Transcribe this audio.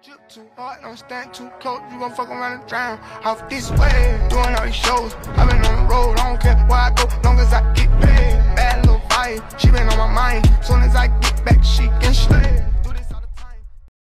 Drip too hard, don't stand too close, you gon' fuck around and drown. Off this way, doing all these shows. I've been on the road, I don't care where I